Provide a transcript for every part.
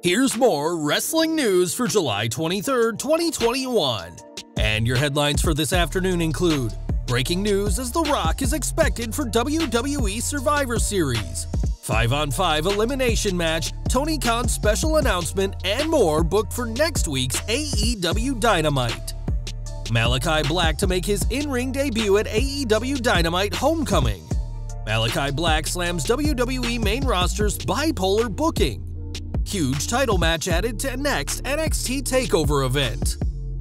Here's more wrestling news for July 23, 2021. And your headlines for this afternoon include: breaking news as The Rock is expected for WWE Survivor Series, 5-on-5 elimination match, Tony Khan's special announcement, and more booked for next week's AEW Dynamite. Malachi Black to make his in-ring debut at AEW Dynamite Homecoming. Malachi Black slams WWE main roster's bipolar booking. Huge title match added to next NXT TakeOver event.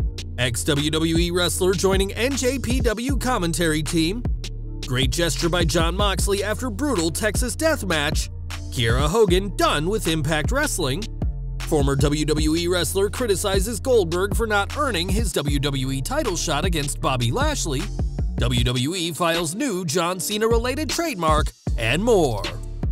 Ex-WWE wrestler joining NJPW commentary team. Great gesture by Jon Moxley after brutal Texas death match. Kiera Hogan done with Impact Wrestling. Former WWE wrestler criticizes Goldberg for not earning his WWE title shot against Bobby Lashley. WWE files new John Cena-related trademark, and more.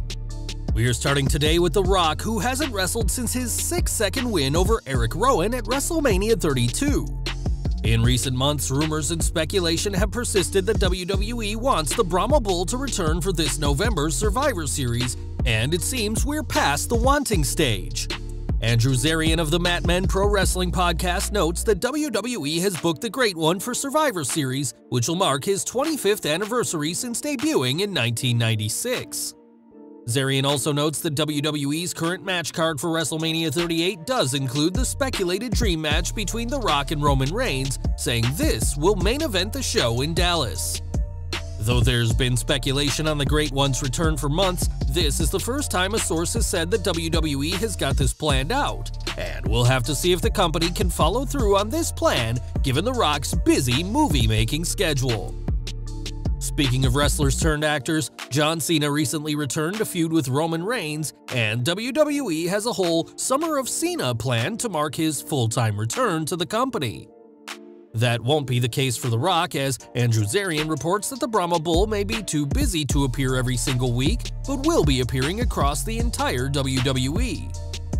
We are starting today with The Rock, who hasn't wrestled since his 6-second win over Eric Rowan at WrestleMania 32. In recent months, rumors and speculation have persisted that WWE wants the Brahma Bull to return for this November's Survivor Series, and it seems we're past the wanting stage. Andrew Zarian of the Mat Men Pro Wrestling Podcast notes that WWE has booked the Great One for Survivor Series, which will mark his 25th anniversary since debuting in 1996. Zarian also notes that WWE's current match card for WrestleMania 38 does include the speculated dream match between The Rock and Roman Reigns, saying this will main event the show in Dallas. Though there's been speculation on the Great One's return for months, this is the first time a source has said that WWE has got this planned out, and we'll have to see if the company can follow through on this plan given The Rock's busy movie-making schedule. Speaking of wrestlers turned actors, John Cena recently returned to feud with Roman Reigns, and WWE has a whole Summer of Cena planned to mark his full-time return to the company. That won't be the case for The Rock, as Andrew Zarian reports that the Brahma Bull may be too busy to appear every single week, but will be appearing across the entire WWE.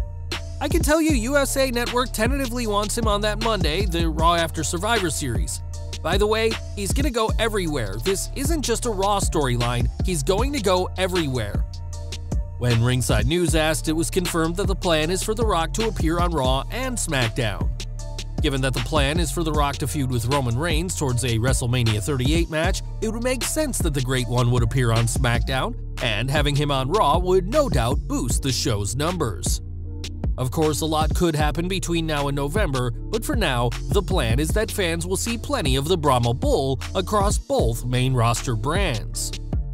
I can tell you USA Network tentatively wants him on that Monday, the Raw After Survivor Series. By the way, he's gonna go everywhere. This isn't just a Raw storyline, he's going to go everywhere. When Ringside News asked, it was confirmed that the plan is for The Rock to appear on Raw and SmackDown. Given that the plan is for The Rock to feud with Roman Reigns towards a WrestleMania 38 match, it would make sense that the Great One would appear on SmackDown, and having him on Raw would no doubt boost the show's numbers. Of course, a lot could happen between now and November, but for now, the plan is that fans will see plenty of the Brahma Bull across both main roster brands.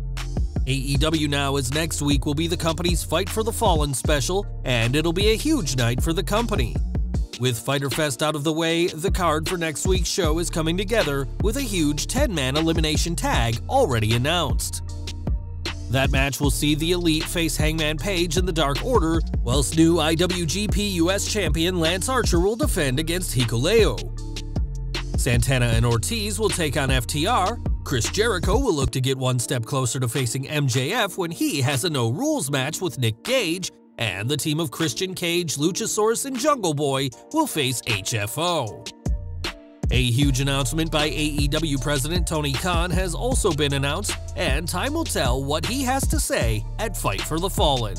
AEW Now is next week will be the company's Fight for the Fallen special, and it'll be a huge night for the company. With Fyter Fest out of the way, the card for next week's show is coming together with a huge 10-man elimination tag already announced. That match will see the Elite face Hangman Page in the Dark Order, whilst new IWGP US Champion Lance Archer will defend against Hikuleo. Santana and Ortiz will take on FTR, Chris Jericho will look to get one step closer to facing MJF when he has a no-rules match with Nick Gage, and the team of Christian Cage, Luchasaurus, and Jungle Boy will face HFO. A huge announcement by AEW President Tony Khan has also been announced, and time will tell what he has to say at Fight for the Fallen.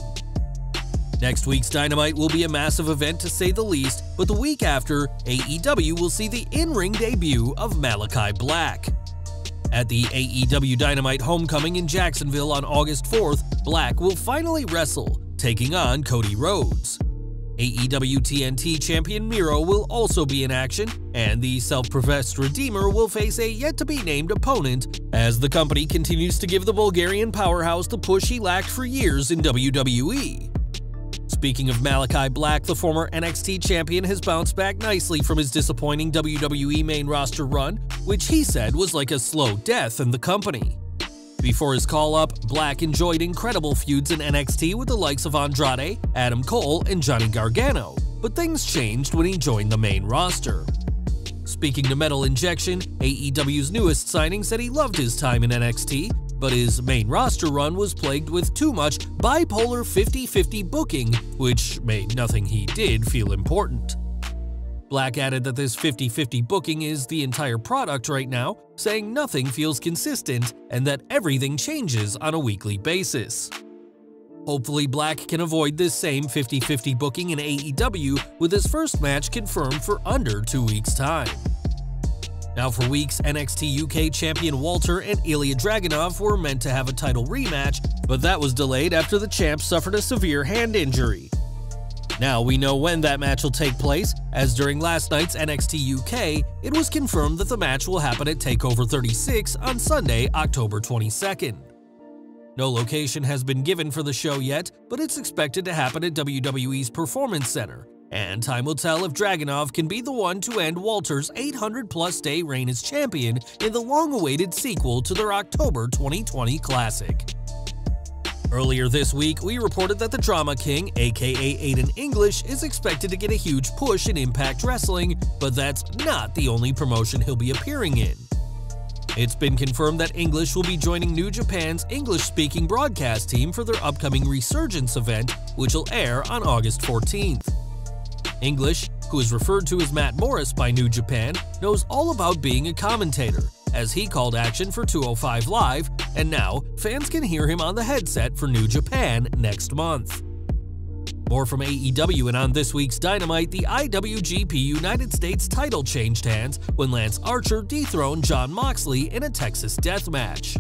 Next week's Dynamite will be a massive event to say the least, but the week after, AEW will see the in-ring debut of Malachi Black. At the AEW Dynamite Homecoming in Jacksonville on August 4th, Black will finally wrestle, taking on Cody Rhodes. AEW TNT champion Miro will also be in action, and the self-professed Redeemer will face a yet-to-be-named opponent as the company continues to give the Bulgarian powerhouse the push he lacked for years in WWE. Speaking of Malachi Black, the former NXT champion has bounced back nicely from his disappointing WWE main roster run, which he said was like a slow death in the company. Before his call-up, Black enjoyed incredible feuds in NXT with the likes of Andrade, Adam Cole, and Johnny Gargano, but things changed when he joined the main roster. Speaking to Metal Injection, AEW's newest signing said he loved his time in NXT, but his main roster run was plagued with too much bipolar 50-50 booking, which made nothing he did feel important. Black added that this 50-50 booking is the entire product right now, saying nothing feels consistent and that everything changes on a weekly basis. Hopefully, Black can avoid this same 50-50 booking in AEW with his first match confirmed for under 2 weeks' time. Now for weeks, NXT UK champion Walter and Ilya Dragunov were meant to have a title rematch, but that was delayed after the champ suffered a severe hand injury. Now we know when that match will take place, as during last night's NXT UK, it was confirmed that the match will happen at TakeOver 36 on Sunday, October 22nd. No location has been given for the show yet, but it's expected to happen at WWE's Performance Center, and time will tell if Dragunov can be the one to end Walter's 800-plus day reign as champion in the long-awaited sequel to their October 2020 classic. Earlier this week, we reported that the Drama King, aka Aiden English, is expected to get a huge push in Impact Wrestling, but that's not the only promotion he'll be appearing in. It's been confirmed that English will be joining New Japan's English-speaking broadcast team for their upcoming Resurgence event, which will air on August 14th. English, who is referred to as Matt Morris by New Japan, knows all about being a commentator, as he called action for 205 Live, and now fans can hear him on the headset for New Japan next month. More from AEW, and on this week's Dynamite, the IWGP United States title changed hands when Lance Archer dethroned Jon Moxley in a Texas death match.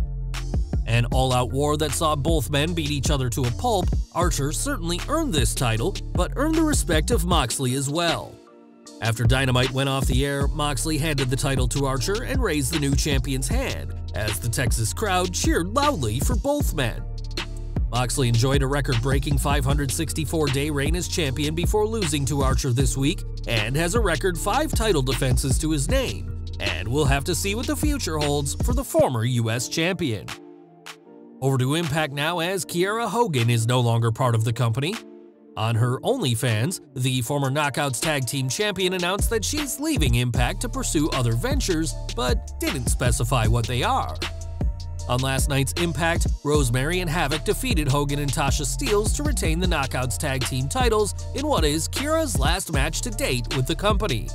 An all-out war that saw both men beat each other to a pulp, Archer certainly earned this title, but earned the respect of Moxley as well. After Dynamite went off the air, Moxley handed the title to Archer and raised the new champion's hand, as the Texas crowd cheered loudly for both men. Moxley enjoyed a record-breaking 564-day reign as champion before losing to Archer this week, and has a record 5 title defenses to his name, and we'll have to see what the future holds for the former US champion. Over to Impact now, as Kiera Hogan is no longer part of the company. On her OnlyFans, the former Knockouts Tag Team Champion announced that she's leaving Impact to pursue other ventures, but didn't specify what they are. On last night's Impact, Rosemary and Havoc defeated Hogan and Tasha Steelz to retain the Knockouts Tag Team titles in what is Kiera's last match to date with the company.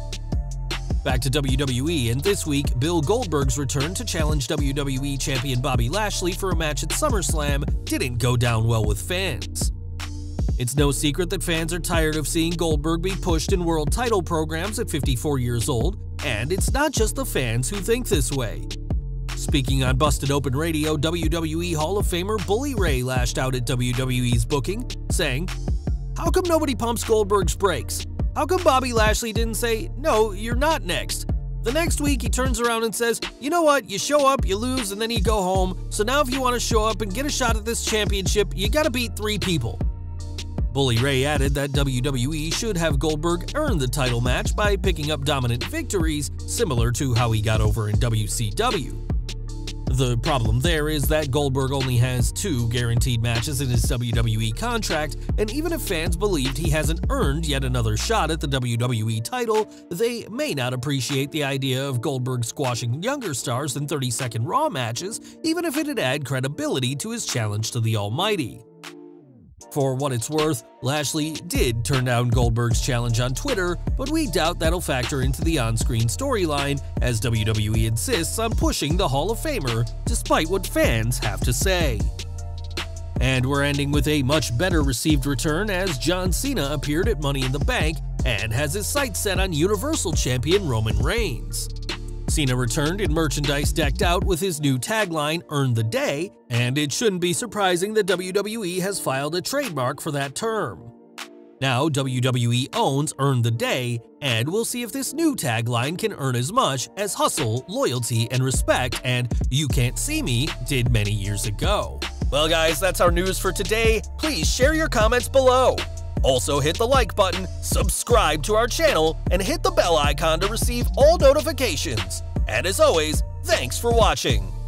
Back to WWE, and this week, Bill Goldberg's return to challenge WWE Champion Bobby Lashley for a match at SummerSlam didn't go down well with fans. It's no secret that fans are tired of seeing Goldberg be pushed in world title programs at 54 years old, and it's not just the fans who think this way. Speaking on Busted Open Radio, WWE Hall of Famer Bully Ray lashed out at WWE's booking, saying, "How come nobody pumps Goldberg's brakes? How come Bobby Lashley didn't say, 'No, you're not next'? The next week he turns around and says, 'You know what, you show up, you lose, and then you go home, so now if you want to show up and get a shot at this championship, you gotta beat 3 people. Bully Ray added that WWE should have Goldberg earn the title match by picking up dominant victories, similar to how he got over in WCW. The problem there is that Goldberg only has 2 guaranteed matches in his WWE contract, and even if fans believed he hasn't earned yet another shot at the WWE title, they may not appreciate the idea of Goldberg squashing younger stars in 30-second Raw matches, even if it'd add credibility to his challenge to the Almighty. For what it's worth, Lashley did turn down Goldberg's challenge on Twitter, but we doubt that'll factor into the on-screen storyline, as WWE insists on pushing the Hall of Famer, despite what fans have to say. And we're ending with a much better received return, as John Cena appeared at Money in the Bank and has his sights set on Universal Champion Roman Reigns. Cena returned in merchandise decked out with his new tagline, "Earn the Day," and it shouldn't be surprising that WWE has filed a trademark for that term. Now WWE owns Earn the Day, and we'll see if this new tagline can earn as much as hustle, loyalty, and respect and "You Can't See Me" did many years ago. Well guys, that's our news for today. Please share your comments below. Also hit the like button, subscribe to our channel, and hit the bell icon to receive all notifications. And as always, thanks for watching.